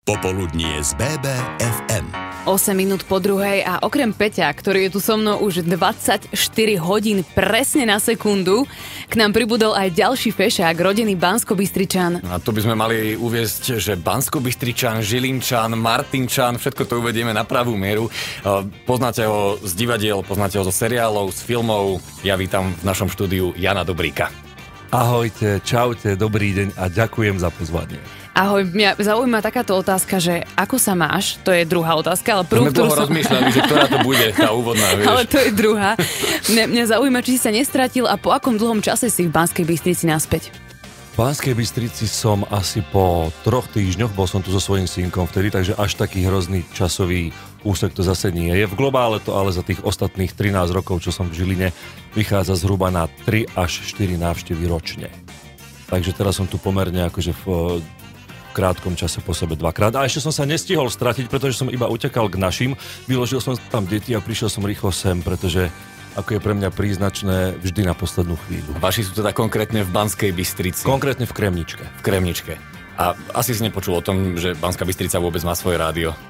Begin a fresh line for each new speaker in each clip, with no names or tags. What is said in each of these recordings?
Popoludnie z BBFM.
8 minút po druhej a okrem Peťa, ktorý je tu so mnou už 24 hodín presne na sekundu, k nám pribudol aj ďalší fešák, rodený Banskobystričan.
A tu by sme mali uviesť, že Banskobystričan, Žilinčan, Martinčan, všetko to uvedieme na pravú mieru. Poznáte ho z divadiel, poznáte ho zo seriálov, z filmov. Ja vítam v našom štúdiu Jana Dobríka.
Ahojte, čaute, dobrý deň a ďakujem za pozvanie.
Ahoj, mňa zaujíma takáto otázka, že ako sa máš? To je druhá otázka, ale prvú,
ktorú som... rozmýšľali, že ktorá to bude, tá úvodná, vieš.
Ale to je druhá. Mňa zaujíma, či si sa nestratil a po akom dlhom čase si v Banskej Bystrici naspäť?
V Banskej Bystrici som asi po 3 týždňoch, bol som tu so svojím synkom vtedy, takže až taký hrozný časový úsek to zase nie je. V globále to ale za tých ostatných 13 rokov, čo som v Žiline, vychádza zhruba na 3 až 4 návštevy ročne. Takže teraz som tu pomerne akože v krátkom čase po sebe dvakrát. A ešte som sa nestihol stratiť, pretože som iba utekal k našim, vyložil som tam deti a prišiel som rýchlo sem, pretože ako je pre mňa príznačné vždy na poslednú chvíľu.
Vaši sú teda konkrétne v Banskej Bystrici?
Konkrétne v Kremničke.
V Kremničke. A asi si nepočul o tom, že Banská Bystrica vôbec má svoje rádio?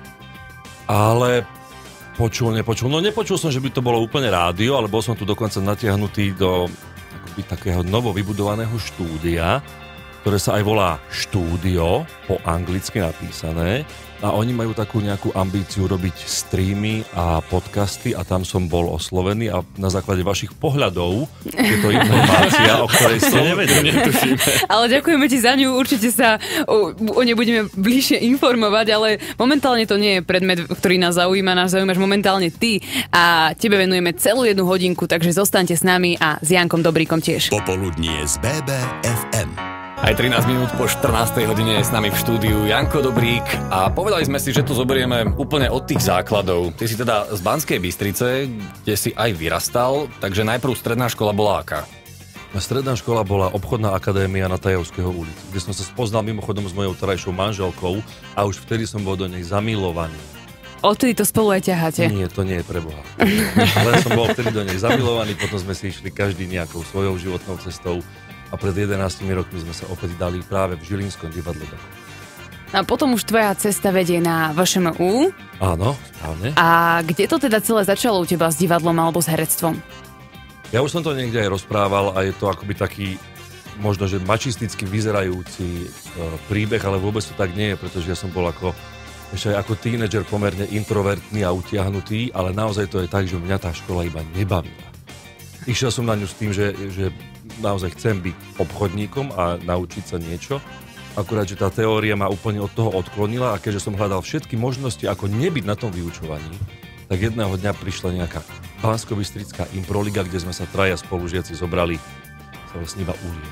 Ale nepočul. No nepočul som, že by to bolo úplne rádio, ale bol som tu dokonca natiahnutý do akoby takého novo vybudovaného štúdia, ktoré sa aj volá Štúdio, po anglicky napísané. A oni majú takú nejakú ambíciu robiť streamy a podcasty a tam som bol oslovený a na základe vašich pohľadov je to informácia, o ktorej ste nevedeli.
Ale ďakujeme ti za ňu, určite sa o nej budeme bližšie informovať, ale momentálne to nie je predmet, ktorý nás zaujímaš momentálne ty a tebe venujeme celú 1 hodinku, takže zostaňte s nami a s Jankom Dobríkom tiež.
Popoludnie z BBFM.
Aj 13 minút po 14. hodine je s nami v štúdiu Janko Dobrík a povedali sme si, že to zoberieme úplne od tých základov. Ty si teda z Banskej Bystrice, kde si aj vyrastal, takže najprv stredná škola bola aká?
Stredná škola bola obchodná akadémia na Tajovského ulici, kde som sa spoznal mimochodom s mojou terajšou manželkou a už vtedy som bol do nej zamilovaný.
Odtedy to spolu aj ťaháte?
Nie, to nie je pre Boha. Ale som bol vtedy do nej zamilovaný, potom sme si išli každý nejakou svojou životnou cestou. A pred 11 rokmi sme sa opäť dali práve v Žilinskom divadle.
A potom už tvoja cesta vedie na VŠMU.
Áno, správne.
A kde to teda celé začalo u teba s divadlom alebo s herectvom?
Ja už som to niekde aj rozprával a je to akoby taký možno, že mačisticky vyzerajúci príbeh, ale vôbec to tak nie je, pretože ja som bol ešte aj ako tínedžer pomerne introvertný a utiahnutý, ale naozaj to je tak, že mňa tá škola iba nebavila. Išiel som na ňu s tým, že naozaj chcem byť obchodníkom a naučiť sa niečo. Akurát, že tá teória ma úplne od toho odklonila a keďže som hľadal všetky možnosti, ako nebyť na tom vyučovaní, tak jedného dňa prišla nejaká Banskobystrická improliga, kde sme sa traja spolužiaci zobrali sa vlastne iba ulie.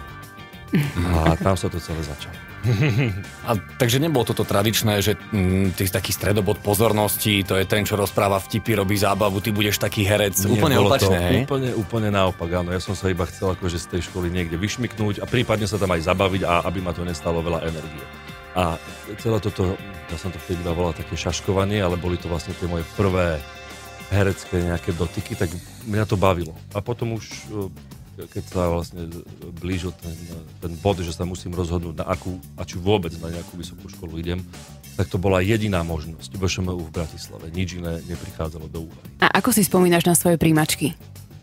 A tam sa to celé začalo.
A takže nebolo toto tradičné, že ty si taký stredobod pozornosti, to je ten, čo rozpráva vtipy, robí zábavu, ty budeš taký herec. Nie, úplne opačné, hej?
Úplne naopak, áno. Ja som sa iba chcel akože z tej školy niekde vyšmyknúť a prípadne sa tam aj zabaviť a aby ma to nestalo veľa energie. A celé toto, ja som to vtedy volal také šaškovanie, ale boli to vlastne tie moje prvé herecké nejaké dotyky, tak mňa to bavilo. A potom už keď sa vlastne blížil ten bod, že sa musím rozhodnúť na akú, a či vôbec na nejakú vysokú školu idem, tak to bola jediná možnosť. VŠMU v Bratislave. Nič iné neprichádzalo do úvahy.
A ako si spomínaš na svoje príjmačky?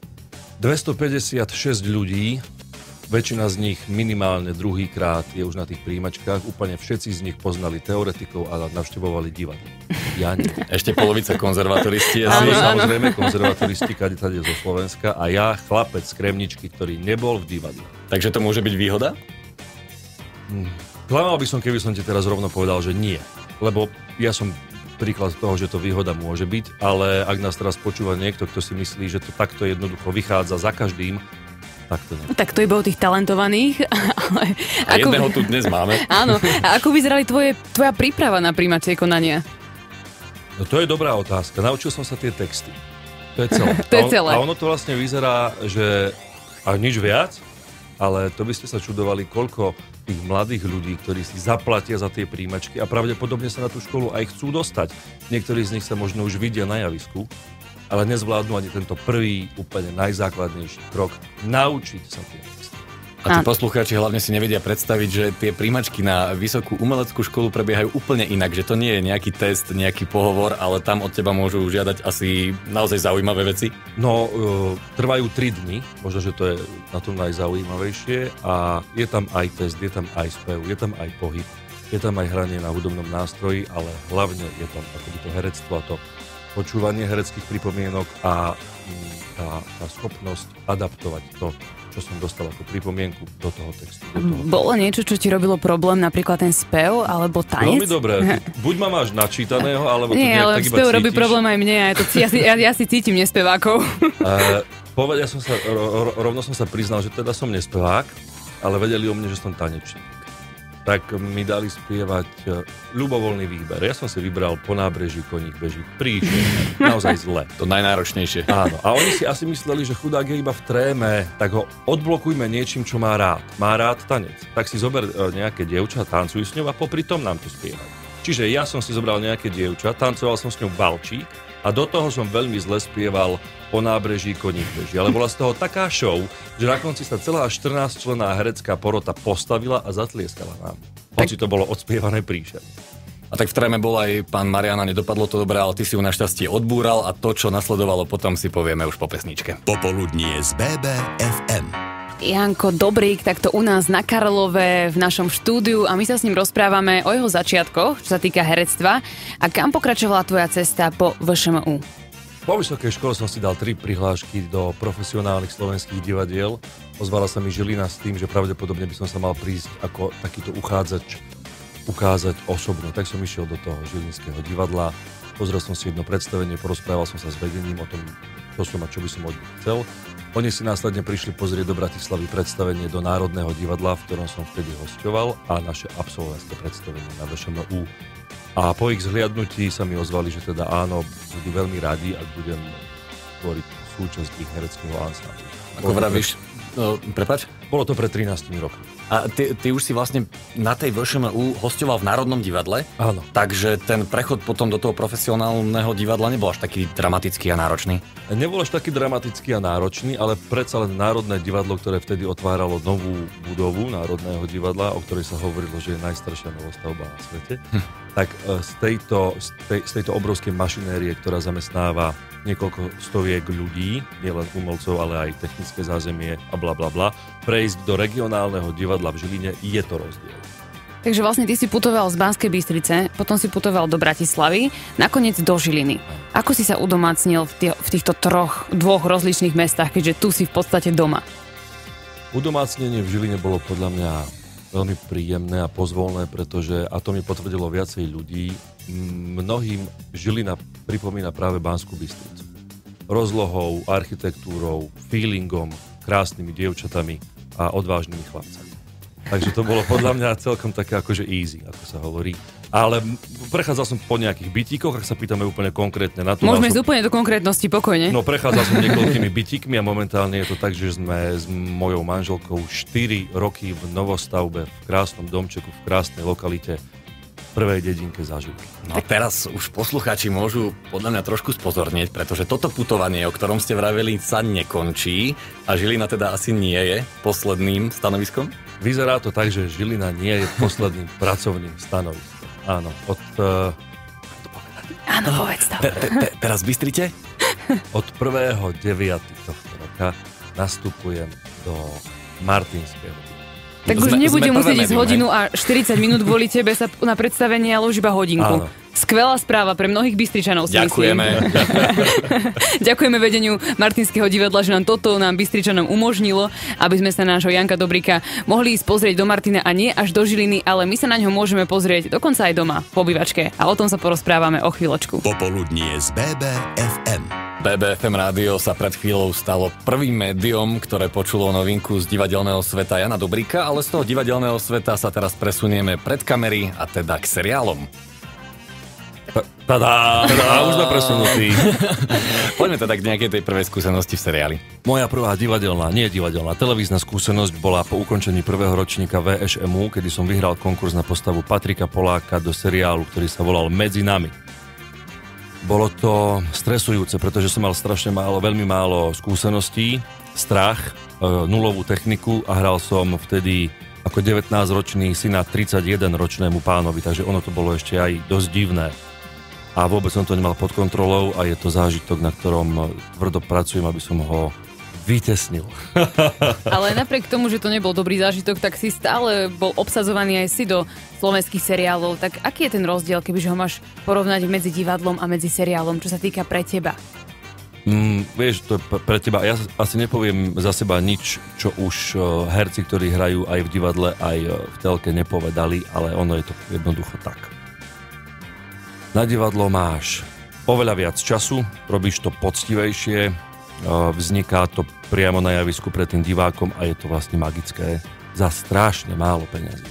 256 ľudí, väčšina z nich minimálne druhýkrát je už na tých príjmačkách. Úplne všetci z nich poznali teoretikov a navštevovali divadlo. Ja nie.
Ešte polovica konzervatoristi.
Áno, samozrejme, konzervatoristi kadetade zo Slovenska a ja, chlapec z Kremničky, ktorý nebol v divadle.
Takže to môže byť výhoda?
Klamal by som, keby som ti teraz rovno povedal, že nie. Lebo ja som príklad toho, že to výhoda môže byť, ale ak nás teraz počúva niekto, kto si myslí, že to takto jednoducho vychádza za každým, tak to nie.
Tak to je bolo tých talentovaných. Ale
a jedného tu dnes máme.
Áno. A ako vyzerali tvoja príprava na príjmacie konania?
No to je dobrá otázka. Naučil som sa tie texty. To je celé.
To je celé.
A ono to vlastne vyzerá, že a nič viac, ale to by ste sa čudovali, koľko tých mladých ľudí, ktorí si zaplatia za tie príjmačky a pravdepodobne sa na tú školu aj chcú dostať. Niektorí z nich sa možno už vidia na javisku, ale nezvládnu ani tento prvý, úplne najzákladnejší krok, naučiť sa tie texty.
A tí poslucháči hlavne si nevedia predstaviť, že tie príjmačky na vysokú umeleckú školu prebiehajú úplne inak, že to nie je nejaký test, nejaký pohovor, ale tam od teba môžu žiadať asi naozaj zaujímavé veci.
No, trvajú 3 dni, možno, že to je na tom najzaujímavejšie a je tam aj test, je tam aj spev, je tam aj pohyb, je tam aj hranie na hudobnom nástroji, ale hlavne je tam akoby to herectvo a to počúvanie hereckých pripomienok a tá schopnosť adaptovať to, čo som dostal ako pripomienku do toho textu.
Bolo niečo, čo ti robilo problém, napríklad ten spev alebo tanec?
Veľmi dobré. Buď ma máš načítaného, alebo to
nie, ale
tak iba
spev
cítiš.
robí problém aj mne. Ja si cítim nespevákov.
Rovno som sa priznal, že teda som nespevák, ale vedeli o mne, že som tanečník. Tak mi dali spievať ľubovoľný výber. Ja som si vybral Po nábreží koník beží. Príšerné, naozaj zle.
To najnáročnejšie.
Áno. A oni si asi mysleli, že chudák je iba v tréme, tak ho odblokujme niečím, čo má rád. Má rád tanec. Tak si zober nejaké dievča, tancuj s ňou a popri tom nám to spievaj. Čiže ja som si zobral nejaké dievča, tancoval som s ňou balčík a do toho som veľmi zle spieval Po nábreží koník beží. Ale bola z toho taká show, že na konci sa celá 14-členná herecká porota postavila a zatlieskala nám. Hoci to bolo odspievané príšerné.
A tak v tréme bol aj pán Mariana, nedopadlo to dobré, ale ty si ju našťastie odbúral a to, čo nasledovalo potom, si povieme už po pesničke.
Popoludnie z BBFM.
Janko Dobrík, takto u nás na Karlove v našom štúdiu a my sa s ním rozprávame o jeho začiatkoch, čo sa týka herectva. A kam pokračovala tvoja cesta po VŠMU?
Po vysokej škole som si dal 3 prihlášky do profesionálnych slovenských divadiel. Ozvala sa mi Žilina s tým, že pravdepodobne by som sa mal prísť ako takýto uchádzač ukázať osobno. Tak som išiel do toho Žilinského divadla, pozrel som si jedno predstavenie, porozprával som sa s vedením o tom, čo som a čo by som od nich chcel. Oni si následne prišli pozrieť do Bratislavy predstavenie do Národného divadla, v ktorom som vtedy hosťoval, a naše absolventské predstavenie na VŠMU. A po ich zhliadnutí sa mi ozvali, že teda áno, budú veľmi radi, ak budem tvoriť súčasť ich hereckého ansámblu.
Ako vravíš, prepáč?
Bolo to pred 13 rokmi.
A ty už si vlastne na tej VŠMU hosťoval v Národnom divadle?
Áno.
Takže ten prechod potom do toho profesionálneho divadla nebol až taký dramatický a náročný?
Nebol až taký dramatický a náročný, ale predsa len Národné divadlo, ktoré vtedy otváralo novú budovu Národného divadla, o ktorej sa hovorilo, že je najstaršia novostavba na svete, tak z tejto obrovskej mašinérie, ktorá zamestnáva niekoľko stoviek ľudí, nielen umelcov, ale aj technické zázemie a bla bla bla, prejsť do regionálneho divadla v Žiline je to rozdiel.
Takže vlastne ty si putoval z Banskej Bystrice, potom si putoval do Bratislavy, nakoniec do Žiliny. Ako si sa udomácnil v týchto dvoch rozličných mestách, keďže tu si v podstate doma?
Udomácnenie v Žiline bolo podľa mňa veľmi príjemné a pozvolné, pretože, a to mi potvrdilo viacej ľudí, mnohým Žilina pripomína práve Banskú Bystricu. Rozlohou, architektúrou, feelingom, krásnymi dievčatami a odvážnymi chlapcami. Takže to bolo podľa mňa celkom také akože easy, ako sa hovorí. Ale prechádzal som po nejakých bytíkoch, ak sa pýtame úplne konkrétne na to.
Môžeme ísť úplne do konkrétnosti, pokojne.
No, prechádzal som niekoľkými bytíkmi a momentálne je to tak, že sme s mojou manželkou 4 roky v novostavbe, v krásnom domčeku, v krásnej lokalite, v prvej dedinke zažili.
No teraz už poslucháči môžu podľa mňa trošku spozornieť, pretože toto putovanie, o ktorom ste vraveli, sa nekončí a Žilina teda asi nie je posledným stanoviskom?
Vyzerá to tak, že Žilina nie je posledným pracovným stanoviskom. Áno,
Áno, povedz to.
Teraz bystrite?
Od 1.9. tohto roka nastupujem do Martinského.
Tak už nebude musieť ísť hodinu a 40 minút kvôli tebe sa na predstavenie, ale už iba hodinku.
Áno.
Skvelá správa pre mnohých Bystričanov, si
Ďakujeme.
Ďakujeme vedeniu Martinského divadla, že nám Bystričanom umožnilo, aby sme sa nášho Janka Dobríka mohli ísť pozrieť do Martina a nie až do Žiliny, ale my sa na ňo môžeme pozrieť dokonca aj doma, po obývačke. A o tom sa porozprávame o chvíľočku.
Popoludnie z BBFM.
BBFM rádio sa pred chvíľou stalo prvým médium, ktoré počulo novinku z divadelného sveta Jana Dobríka, ale z toho divadelného sveta sa teraz presunieme pred kamery a teda k seriálom.
Tadá, už sme presunutí.
Poďme teda k nejakej tej prvej skúsenosti v seriáli.
Moja prvá divadelná, televízna skúsenosť bola po ukončení prvého ročníka VŠMU, kedy som vyhral konkurs na postavu Patrika Poláka do seriálu, ktorý sa volal Medzi nami. Bolo to stresujúce, pretože som mal veľmi málo skúseností strach, nulovú techniku a hral som vtedy ako 19-ročný syna 31-ročnému pánovi, takže ono to bolo ešte aj dosť divné. A vôbec som to nemal pod kontrolou a je to zážitok, na ktorom tvrdo pracujem, aby som ho vytesnil.
Ale napriek tomu, že to nebol dobrý zážitok, tak si stále bol obsadzovaný aj si do slovenských seriálov. Tak aký je ten rozdiel, kebyže ho máš porovnať medzi divadlom a medzi seriálom, čo sa týka pre teba?
Vieš, to pre teba, ja asi nepoviem za seba nič, čo už herci, ktorí hrajú aj v divadle, aj v telke nepovedali, ale ono je to jednoducho tak. Na divadlo máš oveľa viac času, robíš to poctivejšie, vzniká to priamo na javisku pred tým divákom a je to vlastne magické za strašne málo peňazí.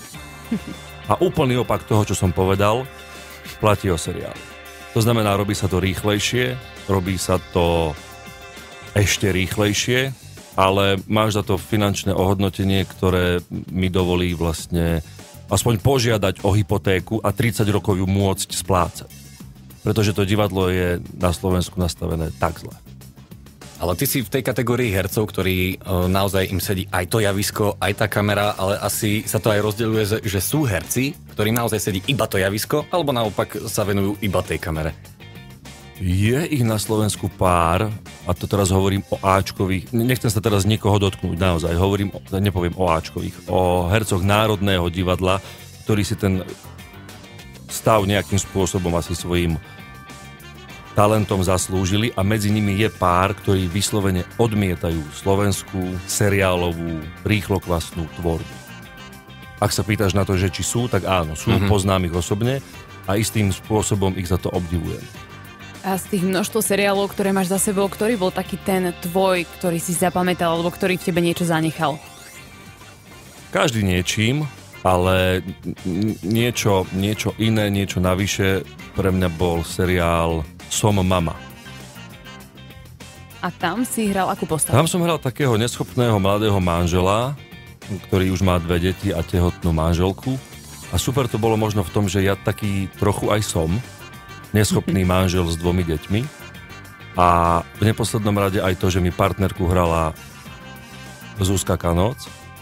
A úplný opak toho, čo som povedal, platí o seriálu. To znamená, robí sa to rýchlejšie, robí sa to ešte rýchlejšie, ale máš za to finančné ohodnotenie, ktoré mi dovolí vlastne aspoň požiadať o hypotéku a 30 rokov ju môcť splácať. Pretože to divadlo je na Slovensku nastavené tak zle.
Ale ty si v tej kategórii hercov, ktorí naozaj im sedí aj to javisko, aj tá kamera, ale asi sa to aj rozdeľuje, že sú herci, ktorí naozaj sedí iba to javisko, alebo naopak sa venujú iba tej kamere.
Je ich na Slovensku pár, a to teraz hovorím o Ačkových, nechcem sa teraz nikoho dotknúť, naozaj, nepoviem o Ačkových, o hercoch Národného divadla, ktorí si ten stav nejakým spôsobom asi svojím talentom zaslúžili a medzi nimi je pár, ktorí vyslovene odmietajú slovenskú seriálovú rýchlokvasnú tvorbu. Ak sa pýtaš na to, že či sú, tak áno, sú, poznám ich osobne a istým spôsobom ich za to obdivujem.
A z tých množstvo seriálov, ktoré máš za sebou, ktorý bol taký ten tvoj, ktorý si zapamätal, alebo ktorý v tebe niečo zanechal?
Každý niečím, ale niečo iné, niečo navyše pre mňa bol seriál Som mama.
A tam si hral akú postavu?
Tam som hral takého neschopného mladého manžela, ktorý už má 2 deti a tehotnú manželku. A super to bolo možno v tom, že ja taký trochu aj som neschopný manžel s 2 deťmi. A v neposlednom rade aj to, že mi partnerku hrala Zuzka Kanóc.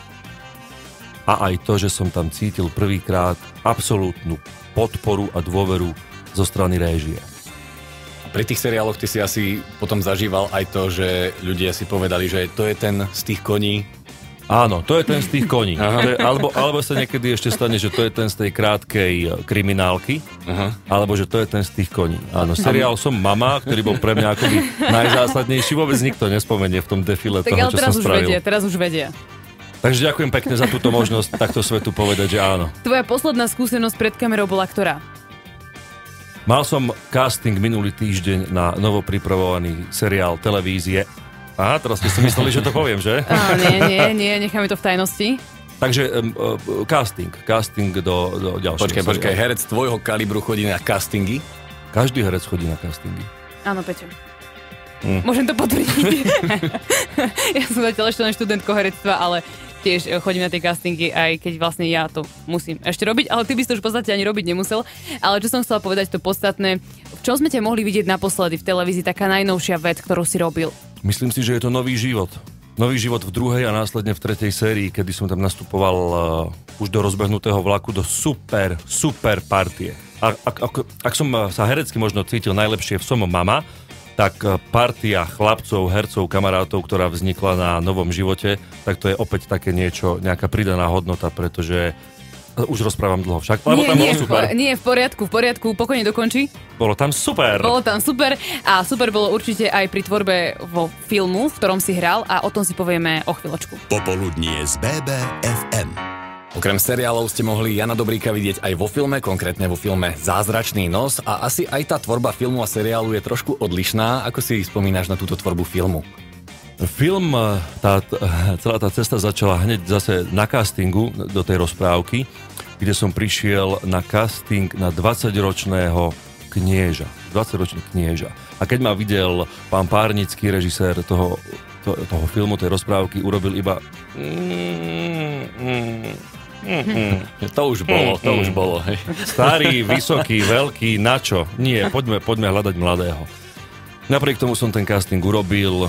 A aj to, že som tam cítil prvýkrát absolútnu podporu a dôveru zo strany réžie.
Pri tých seriáloch ty si asi potom zažíval aj to, že ľudia si povedali, že to je ten z tých koní.
Áno, to je ten z tých koní. Alebo sa niekedy ešte stane, že to je ten z tej krátkej kriminálky, alebo že to je ten z tých koní. Áno, seriál Som mama, ktorý bol pre mňa akoby najzásadnejší, vôbec nikto nespomenie v tom defile
tak
toho, čo som spravil.
Teraz už vedia.
Takže ďakujem pekne za túto možnosť takto svetu povedať, že áno.
Tvoja posledná skúsenosť pred kamerou bola ktorá?
Mal som casting minulý týždeň na novopripravovaný seriál televízie. Aha, teraz ste si mysleli, že to poviem, že?
Nie, necháme to v tajnosti.
Takže casting do ďalšieho.
Počkaj, herec tvojho kalibru chodí na castingy?
Každý herec chodí na castingy.
Áno, Peťo. Môžem to potvrdiť. Ja som zatiaľ ešte len študentko herectva, ale tiež chodím na tie castingy, aj keď vlastne ja to musím ešte robiť, ale ty by si to už v podstate ani robiť nemusel. Ale čo som chcela povedať, to podstatné, v čom sme ťa mohli vidieť naposledy v televízii, taká najnovšia vec, ktorú si robil?
Myslím si, že je to nový život. Nový život v 2. a následne v 3. sérii, kedy som tam nastupoval už do rozbehnutého vlaku, do super partie. Ak som sa herecky možno cítil najlepšie v Som mama, tak partia chlapcov, hercov, kamarátov, ktorá vznikla na Novom živote, tak to je opäť také niečo, nejaká pridaná hodnota, pretože už rozprávam dlho však.
Nie, v poriadku, pokojne dokončí.
Bolo tam super
a super bolo určite aj pri tvorbe vo filmu, v ktorom si hral a o tom si povieme o chvíľočku.
Popoludnie z BBFM.
Okrem seriálov ste mohli Jana Dobríka vidieť aj vo filme, konkrétne vo filme Zázračný nos a asi aj tá tvorba filmu a seriálu je trošku odlišná. Ako si spomínaš na túto tvorbu filmu?
Film, celá tá cesta začala hneď zase na castingu do tej rozprávky, kde som prišiel na casting na 20-ročného knieža. 20-ročný knieža. A keď ma videl pán Párnický, režisér toho filmu, tej rozprávky, urobil iba
To už bolo.
Starý, vysoký, veľký, načo? Nie, poďme hľadať mladého. Napriek tomu som ten casting urobil,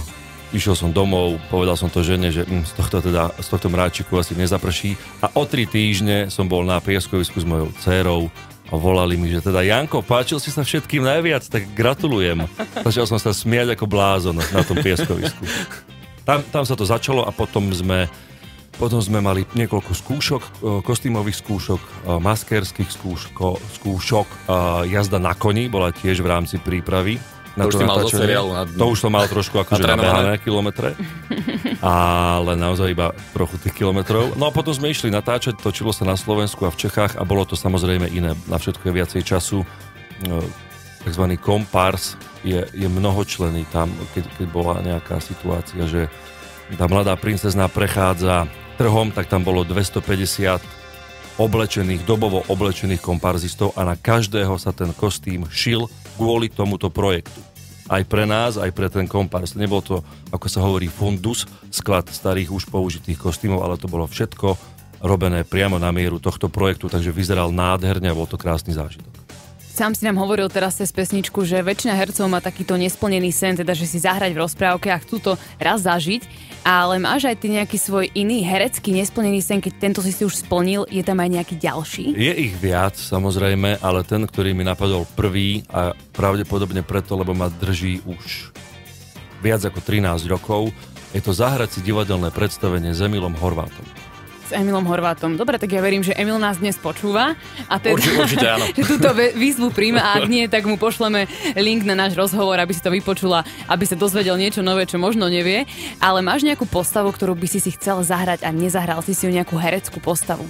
išiel som domov, povedal som to žene, že z tohto mráčiku asi nezaprší. A o 3 týždne som bol na pieskovisku s mojou dcérou a volali mi, že teda Janko, páčil si sa všetkým najviac, tak gratulujem. Začal som sa smiať ako blázon na tom pieskovisku. Tam sa to začalo a potom sme mali niekoľko skúšok, kostýmových skúšok, maskérskych skúšok, jazda na koni bola tiež v rámci prípravy.
To už si mal zo seriálu.
To už som mal trošku akože nabehané kilometre, ale naozaj iba trochu tých kilometrov. No a potom sme išli natáčať, točilo sa na Slovensku a v Čechách a bolo to samozrejme iné. Na všetko je viacej času. Takzvaný kompárs je mnohočlenný tam, keď bola nejaká situácia, že tá mladá princezná prechádza trhom, tak tam bolo 250 dobovo oblečených komparzistov a na každého sa ten kostým šil kvôli tomuto projektu. Aj pre nás, aj pre ten kompárs. Nebol to, ako sa hovorí, fundus, sklad starých už použitých kostýmov, ale to bolo všetko robené priamo na mieru tohto projektu, takže vyzeral nádherne a bol to krásny zážitok.
Sám si nám hovoril teraz cez pesničku, že väčšina hercov má takýto nesplnený sen, teda že si zahrať v rozprávke a chcú to raz zažiť, ale máš aj ty nejaký svoj iný herecký nesplnený sen, keď tento si už splnil, je tam aj nejaký ďalší? Je
ich viac, samozrejme, ale ten, ktorý mi napadol prvý a pravdepodobne preto, lebo ma drží už viac ako 13 rokov, je to zahrať si divadelné predstavenie s Emilom Horvátom.
Emilom Horvátom. Dobre, tak ja verím, že Emil nás dnes počúva a teda,
určite áno.
že túto výzvu príjme a ak nie, tak mu pošleme link na náš rozhovor, aby si to vypočula, aby sa dozvedel niečo nové, čo možno nevie. Ale máš nejakú postavu, ktorú by si chcel zahrať a nezahral si ju nejakú hereckú postavu?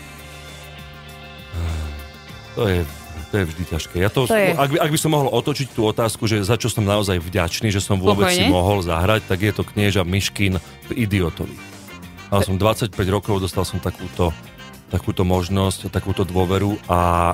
To je vždy ťažké. Ak by som mohol otočiť tú otázku, že za čo som naozaj vďačný, že som vôbec si mohol zahrať, tak je to knieža Myškin v Idiotovi. Mal som 25 rokov, dostal som takúto možnosť, takúto dôveru a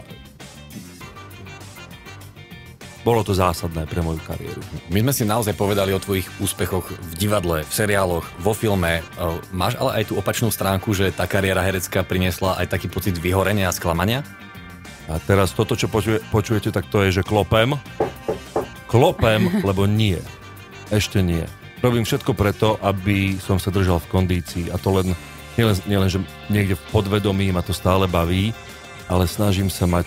bolo to zásadné pre moju kariéru.
My sme si naozaj povedali o tvojich úspechoch v divadle, v seriáloch, vo filme. Máš ale aj tú opačnú stránku, že tá kariéra herecká priniesla aj taký pocit vyhorenia a sklamania?
A teraz toto, čo počujete, tak to je, že klopem. Klopem, lebo nie. Ešte nie. Robím všetko preto, aby som sa držal v kondícii a to nielen, že niekde v podvedomí ma to stále baví, ale snažím sa mať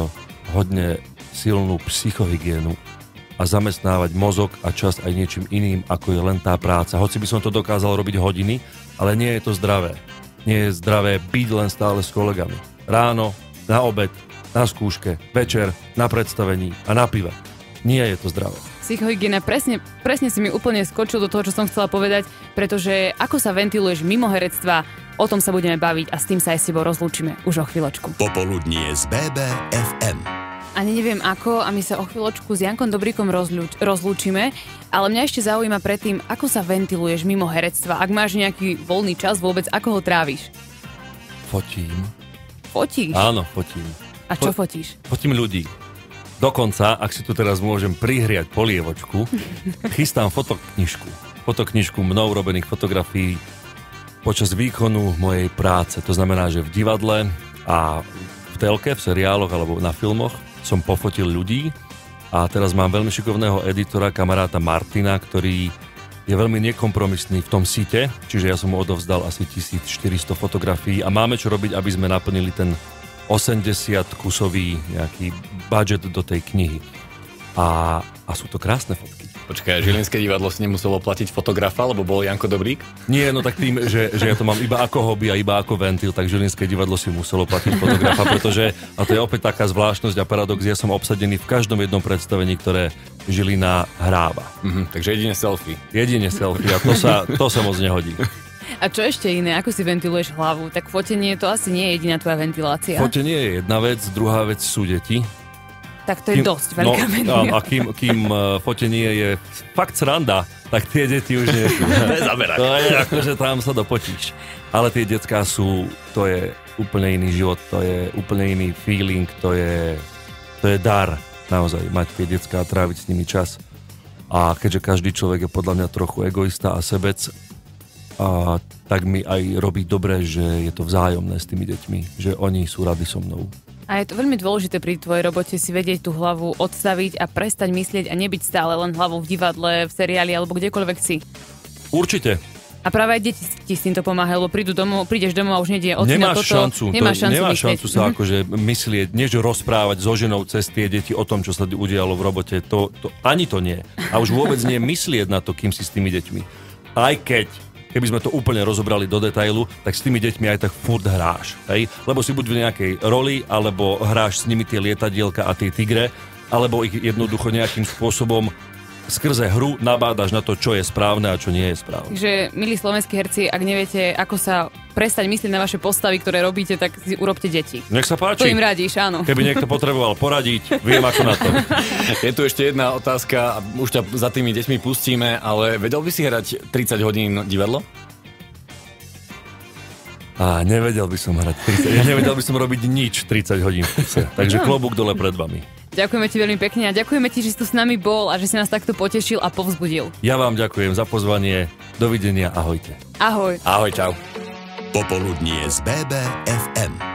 hodne silnú psychohygienu a zamestnávať mozog a čas aj niečím iným, ako je len tá práca. Hoci by som to dokázal robiť hodiny, ale nie je to zdravé. Nie je zdravé byť len stále s kolegami. Ráno, na obed, na skúške, večer, na predstavení a na pive. Nie je to zdravé.
Psychohygiena, presne si mi úplne skočil do toho, čo som chcela povedať, pretože ako sa ventiluješ mimo herectva, o tom sa budeme baviť a s tým sa aj s tebou rozlúčime už o chvíľočku.
Popoludnie z BBFM.
Ani neviem ako a my sa o chvíľočku s Jankom Dobríkom rozlúčime, ale mňa ešte zaujíma predtým, ako sa ventiluješ mimo herectva. Ak máš nejaký voľný čas vôbec, ako ho tráviš?
Fotím.
Fotíš?
Áno, fotím.
A čo fotíš?
Fotím ľudí. Dokonca, ak si tu teraz môžem prihriať polievočku, chystám fotoknižku mnou robených fotografií počas výkonu mojej práce. To znamená, že v divadle a v telke, v seriáloch alebo na filmoch som pofotil ľudí a teraz mám veľmi šikovného editora, kamaráta Martina, ktorý je veľmi nekompromisný v tom site, čiže ja som mu odovzdal asi 1400 fotografií a máme čo robiť, aby sme naplnili ten 80-kusový nejaký budget do tej knihy. A sú to krásne fotky.
Počkaj, Žilinské divadlo si nemuselo platiť fotografa, lebo bol Janko Dobrík?
Nie, no tak tým, že ja to mám iba ako hobby a iba ako ventil, tak Žilinské divadlo si muselo platiť fotografa, pretože, a to je opäť taká zvláštnosť a paradox, ja som obsadený v každom jednom predstavení, ktoré Žilina hráva.
Takže jedine selfie.
Jedine selfie a to sa moc nehodí.
A čo ešte iné? Ako si ventiluješ hlavu? Tak fotenie to asi nie je jediná tvoja ventilácia.
Fotenie je jedna vec, druhá vec sú deti.
Tak to je dosť veľká ventilácia.
A kým fotenie je fakt sranda, tak tie deti už nie sú.
To je zaberak.
To je akože tam sa dopotíš. Ale tie decká to je úplne iný život, to je úplne iný feeling, to je dar naozaj mať tie decká a tráviť s nimi čas. A keďže každý človek je podľa mňa trochu egoista a sebec, tak mi aj robí dobre, že je to vzájomné s tými deťmi, že oni sú radi so mnou.
A je to veľmi dôležité pri tvojej robote si vedieť tú hlavu odstaviť a prestať myslieť a nebyť stále len hlavou v divadle, v seriáli alebo kdekoľvek si.
Určite.
A práve aj deti ti s týmto pomáhajú, lebo prídeš domov a už nedie ocino toto. Nemáš
šancu sa akože myslieť, nie že rozprávať so ženou cez tie deti o tom, čo sa udialo v robote. To ani to nie. A už vôbec nie myslieť na to, kým si s tými deťmi. Aj keby sme to úplne rozobrali do detailu, tak s tými deťmi aj tak furt hráš. Hej? Lebo si buď v nejakej roli, alebo hráš s nimi tie lietadielka a tie tigre, alebo ich jednoducho nejakým spôsobom skrze hru nabádaš na to, čo je správne a čo nie je správne.
Takže, milí slovenskí herci, ak neviete, ako sa prestať myslieť na vaše postavy, ktoré robíte, tak si urobte deti.
Nech sa páči.
To im radíš, áno.
Keby niekto potreboval poradiť, viem ako na to.
Je tu ešte jedna otázka, už ťa za tými deťmi pustíme, ale vedel by si hrať 30 hodín divadlo?
Nevedel by som hrať 30. Nevedel by som robiť nič 30 hodín v kuse. Takže klobúk dole pred vami.
Ďakujeme ti veľmi pekne a ďakujeme ti, že si tu s nami bol a že si nás takto potešil a povzbudil.
Ja vám ďakujem za pozvanie. Dovidenia, ahojte.
Ahoj.
Ahoj, čau.
Popoludnie z BBFM.